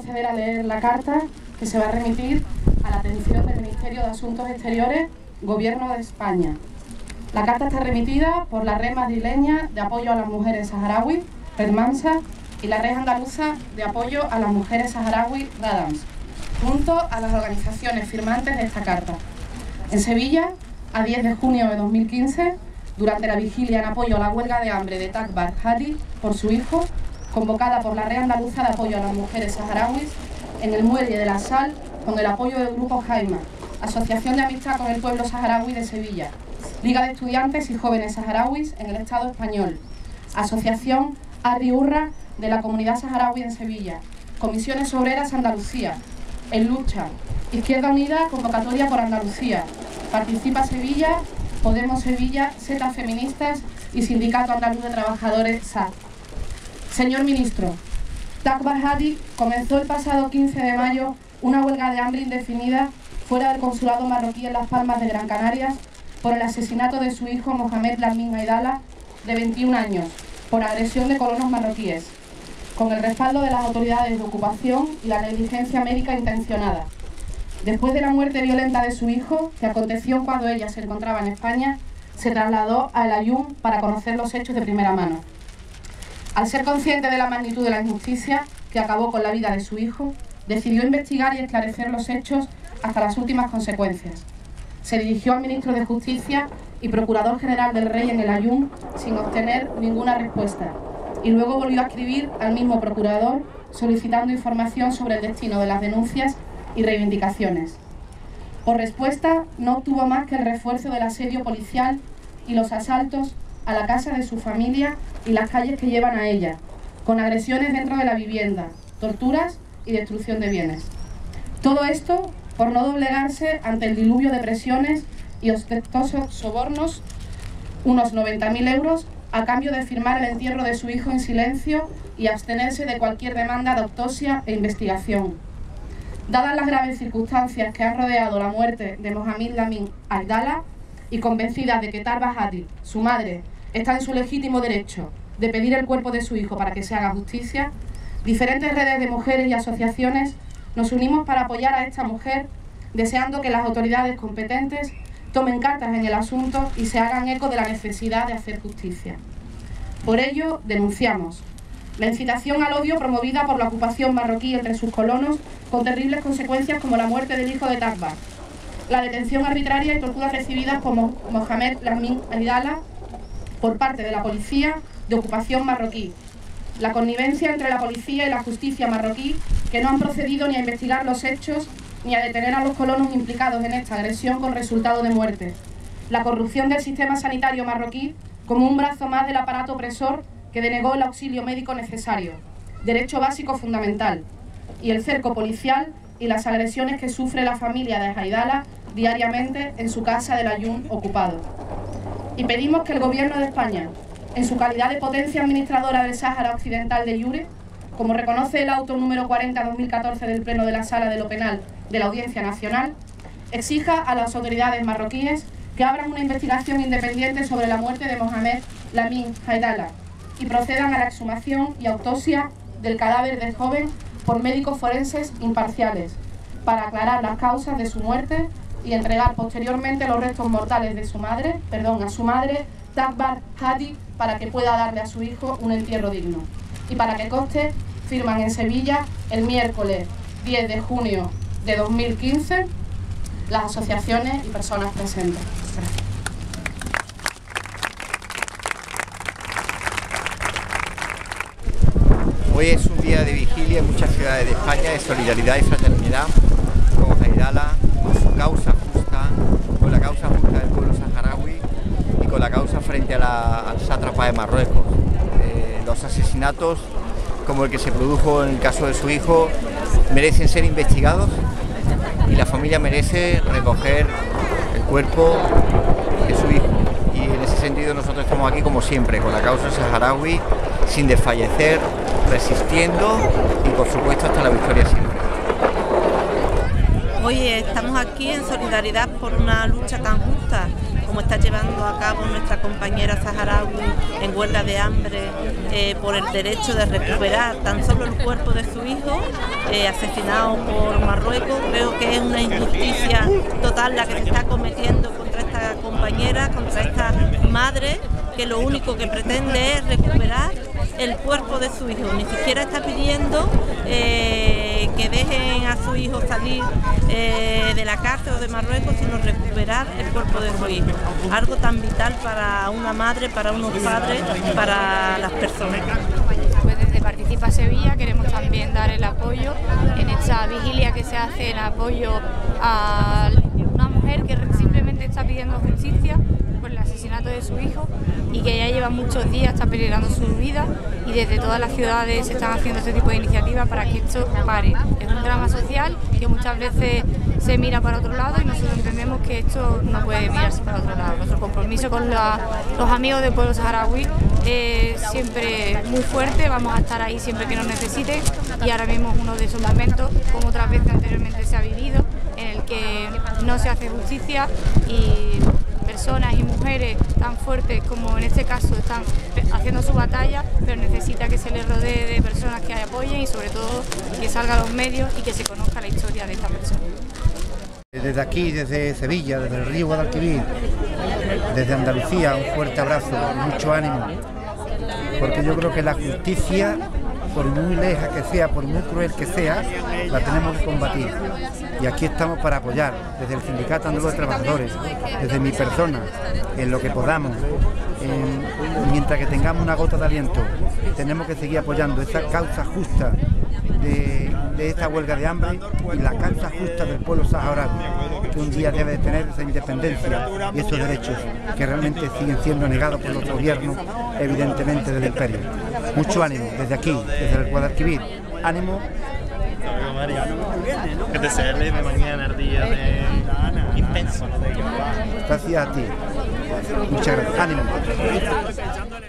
proceder a leer la carta que se va a remitir a la atención del Ministerio de Asuntos Exteriores, Gobierno de España. La carta está remitida por la Red Madrileña de Apoyo a las Mujeres Saharauis, Redmansa, y la Red Andaluza de Apoyo a las Mujeres Saharauis, Radams, junto a las organizaciones firmantes de esta carta. En Sevilla, a 10 de junio de 2015, durante la vigilia en apoyo a la huelga de hambre de Takbar Hadi por su hijo, convocada por la Red Andaluza de Apoyo a las Mujeres Saharauis, en el Muelle de la Sal, con el apoyo del Grupo Jaima, Asociación de Amistad con el Pueblo Saharaui de Sevilla, Liga de Estudiantes y Jóvenes Saharauis en el Estado Español, Asociación Arri Urra de la Comunidad Saharaui en Sevilla, Comisiones Obreras Andalucía, En Lucha, Izquierda Unida, Convocatoria por Andalucía, Participa Sevilla, Podemos Sevilla, SETA Feministas y Sindicato Andaluz de Trabajadores, SAT. Señor Ministro, Takbar Hadi comenzó el pasado 15 de mayo una huelga de hambre indefinida fuera del consulado marroquí en Las Palmas de Gran Canarias por el asesinato de su hijo Mohamed Lamin Aidala, de 21 años, por agresión de colonos marroquíes, con el respaldo de las autoridades de ocupación y la negligencia médica intencionada. Después de la muerte violenta de su hijo, que aconteció cuando ella se encontraba en España, se trasladó a El Aaiún para conocer los hechos de primera mano. Al ser consciente de la magnitud de la injusticia que acabó con la vida de su hijo, decidió investigar y esclarecer los hechos hasta las últimas consecuencias. Se dirigió al ministro de Justicia y Procurador General del Rey en El Aaiún sin obtener ninguna respuesta, y luego volvió a escribir al mismo procurador solicitando información sobre el destino de las denuncias y reivindicaciones. Por respuesta, no obtuvo más que el refuerzo del asedio policial y los asaltos a la casa de su familia y las calles que llevan a ella, con agresiones dentro de la vivienda, torturas y destrucción de bienes. Todo esto por no doblegarse ante el diluvio de presiones y ostentosos sobornos, unos 90.000 euros, a cambio de firmar el entierro de su hijo en silencio y abstenerse de cualquier demanda de autopsia e investigación. Dadas las graves circunstancias que han rodeado la muerte de Mohamed Lamin Aidala y convencida de que Takbar Hadi, su madre, está en su legítimo derecho de pedir el cuerpo de su hijo para que se haga justicia, diferentes redes de mujeres y asociaciones nos unimos para apoyar a esta mujer, deseando que las autoridades competentes tomen cartas en el asunto y se hagan eco de la necesidad de hacer justicia. Por ello, denunciamos la incitación al odio promovida por la ocupación marroquí entre sus colonos, con terribles consecuencias como la muerte del hijo de Takbar, la detención arbitraria y torturas recibidas por Mohamed Lamin Aidala por parte de la policía de ocupación marroquí, la connivencia entre la policía y la justicia marroquí, que no han procedido ni a investigar los hechos ni a detener a los colonos implicados en esta agresión con resultado de muerte, la corrupción del sistema sanitario marroquí como un brazo más del aparato opresor que denegó el auxilio médico necesario, derecho básico fundamental, y el cerco policial y las agresiones que sufre la familia de Aidala diariamente en su casa del Aaiún ocupado. Y pedimos que el Gobierno de España, en su calidad de potencia administradora del Sáhara Occidental de iure, como reconoce el auto número 40/2014 del Pleno de la Sala de lo Penal de la Audiencia Nacional, exija a las autoridades marroquíes que abran una investigación independiente sobre la muerte de Mohamed Lamin Aidala y procedan a la exhumación y autopsia del cadáver del joven por médicos forenses imparciales, para aclarar las causas de su muerte y entregar posteriormente los restos mortales de a su madre, Takbar Hadi, para que pueda darle a su hijo un entierro digno. Y para que conste, firman en Sevilla el miércoles 10 de junio de 2015 las asociaciones y personas presentes. Gracias. Hoy es un día de vigilia en muchas ciudades de España, de solidaridad y fraternidad con Aidala, con su causa justa, con la causa justa del pueblo saharaui y con la causa frente al sátrapa de Marruecos. Los asesinatos, como el que se produjo en el caso de su hijo, merecen ser investigados y la familia merece recoger el cuerpo de su hijo. Y en ese sentido nosotros estamos aquí como siempre, con la causa saharaui, sin desfallecer, resistiendo y por supuesto hasta la victoria siempre. Hoy estamos aquí en solidaridad por una lucha tan justa como está llevando a cabo nuestra compañera saharaui en huelga de hambre por el derecho de recuperar tan solo el cuerpo de su hijo asesinado por Marruecos. Creo que es una injusticia total la que se está cometiendo contra esta compañera, contra esta madre, que lo único que pretende es recuperar el cuerpo de su hijo. Ni siquiera está pidiendo que dejen a su hijo salir de la cárcel o de Marruecos, sino recuperar el cuerpo de su hijo. Algo tan vital para una madre, para unos padres, para las personas. Pues desde Participa Sevilla queremos también dar el apoyo en esta vigilia que se hace en apoyo a una mujer que simplemente está pidiendo justicia por el asesinato de su hijo y que ya lleva muchos días, está peligrando su vida, y desde todas las ciudades se están haciendo este tipo de iniciativas para que esto pare. Es un drama social que muchas veces se mira para otro lado y nosotros entendemos que esto no puede mirarse para otro lado. Nuestro compromiso con los amigos del pueblo saharaui es siempre muy fuerte, vamos a estar ahí siempre que nos necesiten, y ahora mismo es uno de esos momentos, como otras veces anteriormente se ha vivido, en el que no se hace justicia y personas y mujeres tan fuertes como en este caso están haciendo su batalla, pero necesita que se les rodee de personas que apoyen y sobre todo que salga a los medios y que se conozca la historia de esta persona. Desde aquí, desde Sevilla, desde el río Guadalquivir, desde Andalucía, un fuerte abrazo, mucho ánimo, porque yo creo que la justicia, por muy leja que sea, por muy cruel que sea, la tenemos que combatir. Y aquí estamos para apoyar, desde el Sindicato Andaluz de Trabajadores, desde mi persona, en lo que podamos. Mientras que tengamos una gota de aliento, tenemos que seguir apoyando esa causa justa de esta huelga de hambre y la causa justa del pueblo saharaui, que un día debe de tener esa independencia y esos derechos que realmente siguen siendo negados por los gobiernos, evidentemente del imperio. Mucho ánimo desde aquí, desde el Guadalquivir. Ánimo. Que te celebre mañana el día de intenso. Gracias a ti. Muchas gracias. Ánimo.